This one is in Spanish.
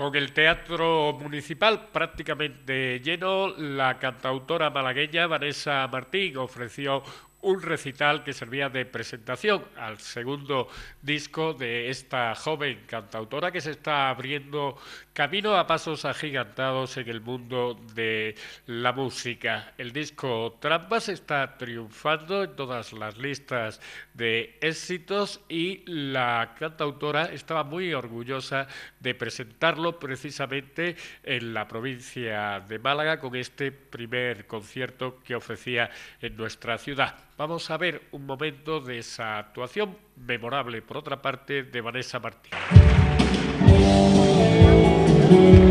Con el Teatro Municipal prácticamente lleno, la cantautora malagueña Vanessa Martín ofreció un recital que servía de presentación al segundo disco de esta joven cantautora que se está abriendo camino a pasos agigantados en el mundo de la música. El disco Trampas está triunfando en todas las listas de éxitos y la cantautora estaba muy orgullosa de presentarlo precisamente en la provincia de Málaga con este primer concierto que ofrecía en nuestra ciudad. Vamos a ver un momento de esa actuación memorable, por otra parte, de Vanessa Martín.